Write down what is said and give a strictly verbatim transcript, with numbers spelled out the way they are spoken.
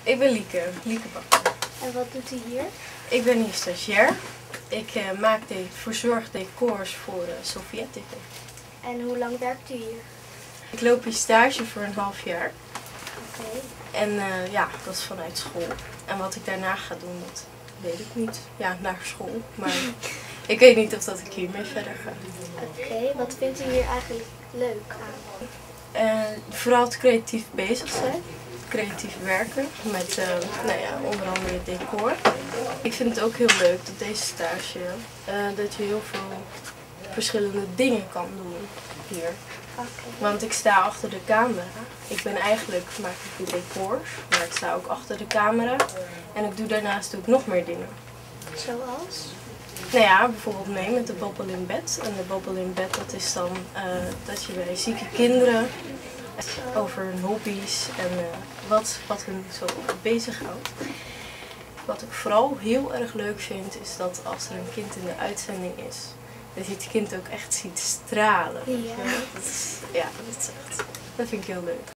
Ik ben Lieke, Lieke Bakker. En wat doet u hier? Ik ben hier stagiair. Ik uh, maak de verzorgdecors voor uh, Sovjet T V. En hoe lang werkt u hier? Ik loop hier stage voor een half jaar. Oké. Okay. En uh, ja, dat is vanuit school. En wat ik daarna ga doen, dat weet ik niet. Ja, naar school. Maar ik weet niet of dat ik hiermee verder ga. Oké, okay. Wat vindt u hier eigenlijk leuk aan? Uh, vooral het creatief bezig zijn. Creatief werken met uh, nou ja, onder andere decor. Ik vind het ook heel leuk dat deze stage, uh, dat je heel veel verschillende dingen kan doen hier. Okay. Want ik sta achter de camera. Ik ben eigenlijk, maak ik de decors, maar ik sta ook achter de camera. En ik doe daarnaast ook nog meer dingen. Zoals? Nou ja, bijvoorbeeld mee met de Babbel in bed. En de Babbel in bed, dat is dan uh, dat je bij zieke kinderen over hun hobby's en uh, wat, wat hun zo bezighoudt. Wat ik vooral heel erg leuk vind, is dat als er een kind in de uitzending is, dat je het kind ook echt ziet stralen. Ja. Dat is, ja, dat is echt, dat vind ik heel leuk.